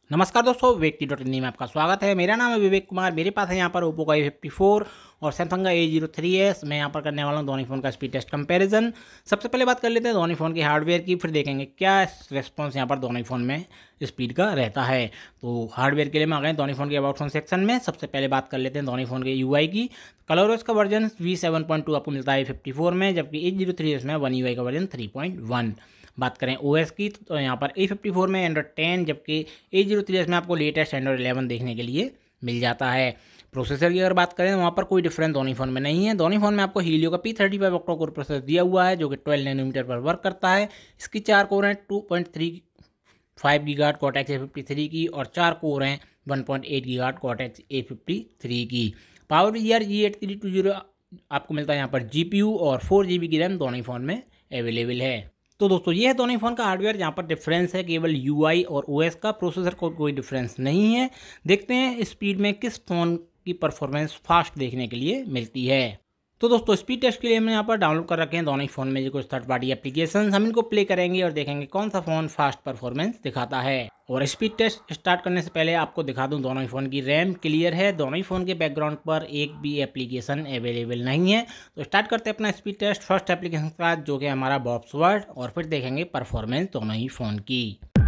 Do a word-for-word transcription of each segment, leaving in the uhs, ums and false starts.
नमस्कार दोस्तों, व्यक्ति डॉट इन में आपका स्वागत है। मेरा नाम है विवेक कुमार। मेरे पास है यहाँ पर ओप्पो का ए फिफ्टी फोर और सैमसंग का ए ज़ीरो थ्री एस। मैं यहाँ पर करने वाला हूँ दोनों फ़ोन का स्पीड टेस्ट कंपैरिजन। सबसे पहले बात कर लेते हैं दोनों फ़ोन के हार्डवेयर की, फिर देखेंगे क्या रेस्पॉन्स यहाँ पर दोनों फ़ोन में स्पीड का रहता है। तो हार्डवेयर के लिए मैं आ गए दोनों फ़ोन के अबाउट फोन सेक्शन में। सबसे पहले बात कर लेते हैं दोनों फ़ोन के यू आई की। कलर का version V seven point two आपको मिलता है ए फिफ्टी फोर में, जबकि ए ज़ीरो थ्री एस में वन यू आई का वर्जन थ्री पॉइंट वन। बात करें ओएस की तो यहाँ पर ए फिफ्टी फोर में एंड्रॉइड टेन, जबकि ए ज़ीरो थ्री एस में आपको लेटेस्ट एंड्रॉइड इलेवन देखने के लिए मिल जाता है। प्रोसेसर की अगर बात करें तो वहाँ पर कोई डिफरेंस दोनों फ़ोन में नहीं है। दोनों फ़ोन में आपको हीलियो का P thirty five octa core processor दिया हुआ है, जो कि ट्वेल्व नैनोमीटर पर वर्क करता है। इसकी चार कोर हैं two point three five gigahertz Cortex A fifty three की, और चार कोर हैं one point eight gigahertz Cortex A fifty three की। Power V R G eight three two zero आपको मिलता है यहाँ पर जी पी यू, और फोर जी बी की रैम दोनों फ़ोन में अवेलेबल है। तो दोस्तों ये है दोनों फ़ोन का हार्डवेयर। जहाँ पर डिफरेंस है केवल यूआई और ओएस का, प्रोसेसर को कोई डिफरेंस नहीं है। देखते हैं स्पीड में किस फ़ोन की परफॉर्मेंस फास्ट देखने के लिए मिलती है। तो दोस्तों स्पीड टेस्ट के लिए हमने यहाँ पर डाउनलोड कर रखे हैं दोनों ही फ़ोन में जो कुछ थर्ड पार्टी एप्लीकेशन। हम इनको प्ले करेंगे और देखेंगे कौन सा फ़ोन फास्ट परफॉर्मेंस दिखाता है। और स्पीड टेस्ट स्टार्ट करने से पहले आपको दिखा दूं दोनों ही फ़ोन की रैम क्लियर है। दोनों ही फ़ोन के बैकग्राउंड पर एक भी एप्लीकेशन अवेलेबल नहीं है। तो स्टार्ट करते हैं अपना स्पीड टेस्ट फर्स्ट एप्लीकेशन के साथ, जो कि हमारा बॉब्स वर्ड, और फिर देखेंगे परफॉर्मेंस दोनों ही फ़ोन की।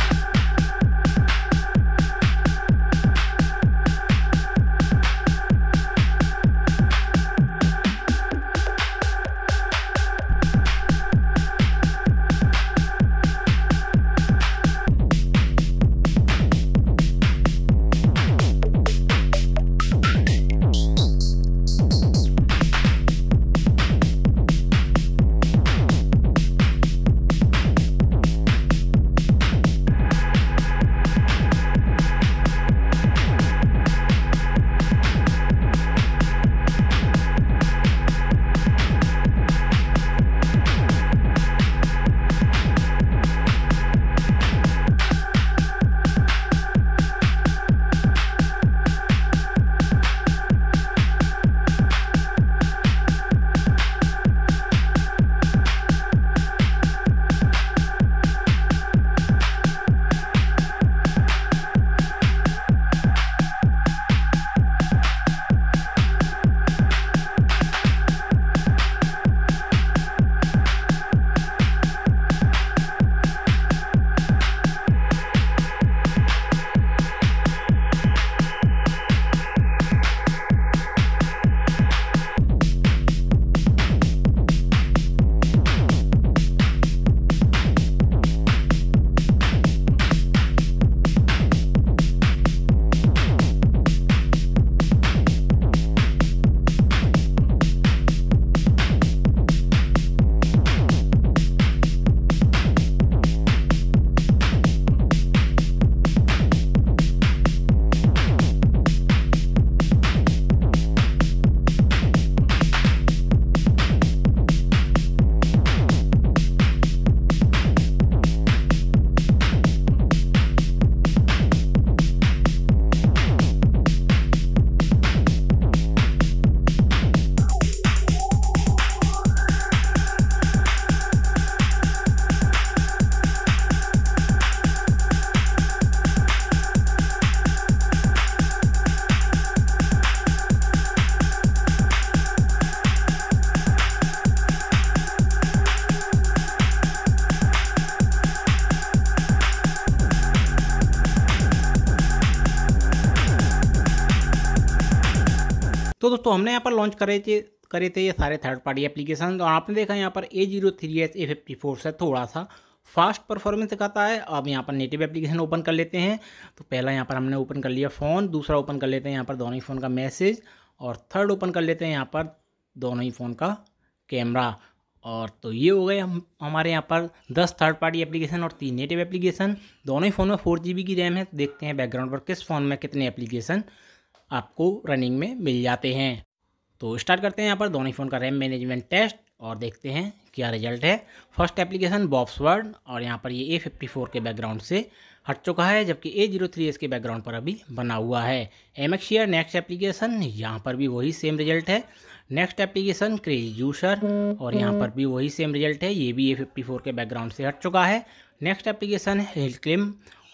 तो दोस्तों हमने यहाँ पर लॉन्च करे थे करे थे ये सारे थर्ड पार्टी एप्लीकेशन, और आपने देखा यहाँ पर A zero three S A fifty four से थोड़ा सा फास्ट परफॉर्मेंस दिखाता है। अब यहाँ पर नेटिव एप्लीकेशन ओपन कर लेते हैं। तो पहला यहाँ पर हमने ओपन कर लिया फ़ोन, दूसरा ओपन कर लेते हैं यहाँ पर दोनों ही फ़ोन का मैसेज, और थर्ड ओपन कर लेते हैं यहाँ पर दोनों ही फ़ोन का कैमरा। और तो ये हो गए हम हमारे यहाँ पर दस थर्ड पार्टी एप्लीकेशन और तीन नेटिव एप्लीकेशन। दोनों ही फ़ोन में फोर जी बी की रैम है। देखते हैं बैकग्राउंड पर किस फ़ोन में कितने एप्लीकेशन आपको रनिंग में मिल जाते हैं। तो स्टार्ट करते हैं यहाँ पर दोनों ही फ़ोन का रैम मैनेजमेंट टेस्ट और देखते हैं क्या रिजल्ट है। फर्स्ट एप्लीकेशन बॉब्स वर्ड, और यहाँ पर ये ए फिफ्टी फोर के बैकग्राउंड से हट चुका है, जबकि ए ज़ीरो थ्री एस के बैकग्राउंड पर अभी बना हुआ है। M X share next application, यहाँ पर भी वही सेम रिजल्ट है। नेक्स्ट एप्लीकेशन क्रेजी जूसर, और यहाँ पर भी वही सेम रिजल्ट है, ये भी ए फिफ्टी फोर के बैकग्राउंड से हट चुका है। नेक्स्ट एप्लीकेशन है हिल क्लिम,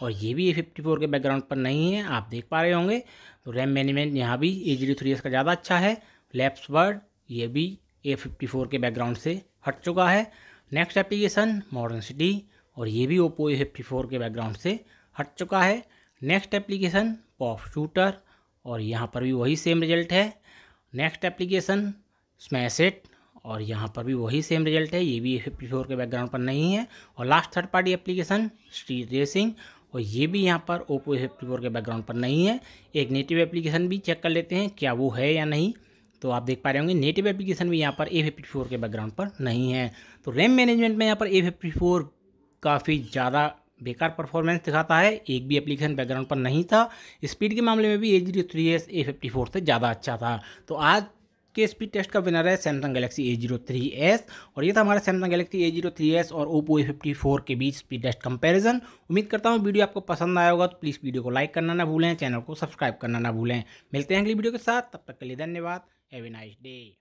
और ये भी ए फिफ्टी फोर के बैकग्राउंड पर नहीं है, आप देख पा रहे होंगे। तो रैम मैनेजमेंट यहाँ भी ए जीरो थ्री एस का ज़्यादा अच्छा है। लैप्स वर्ड ये भी ए फिफ्टी फोर के बैकग्राउंड से हट चुका है। नेक्स्ट एप्लीकेशन मॉडर्न सिटी, और ये भी ओप्पो ए फिफ्टी फोर के बैकग्राउंड से हट चुका है। नेक्स्ट एप्लीकेशन पॉप शूटर, और यहाँ पर भी वही सेम रिजल्ट है। नेक्स्ट एप्लीकेशन स्मैश इट, और यहाँ पर भी वही सेम रिजल्ट है, ये भी ए फिफ्टी फोर के बैकग्राउंड पर नहीं है। और last third party application street racing, और ये भी यहाँ पर ओप्पो ए फिफ्टी फोर के बैकग्राउंड पर नहीं है। एक नेटिव एप्लीकेशन भी चेक कर लेते हैं क्या वो है या नहीं। तो आप देख पा रहे होंगे नेटिव एप्लीकेशन भी यहाँ पर ए फिफ्टी फोर के बैकग्राउंड पर नहीं है। तो रैम मैनेजमेंट में यहाँ पर ए फिफ्टी फोर काफ़ी ज़्यादा बेकार परफॉर्मेंस दिखाता है, एक भी एप्लीकेशन बैकग्राउंड पर नहीं था। स्पीड के मामले में भी A zero three S A fifty four से ज़्यादा अच्छा था। तो आज के स्पीड टेस्ट का विनर है Samsung Galaxy A zero three S, और ये था हमारा Samsung Galaxy A zero three S और ओप्पो ए फिफ्टी फोर के बीच स्पीड टेस्ट कंपैरिजन। उम्मीद करता हूँ वीडियो आपको पसंद आया होगा, तो प्लीज़ वीडियो को लाइक करना ना भूलें, चैनल को सब्सक्राइब करना ना भूलें। मिलते हैं अगली वीडियो के साथ, तब तक के लिए धन्यवाद। Have a nice day.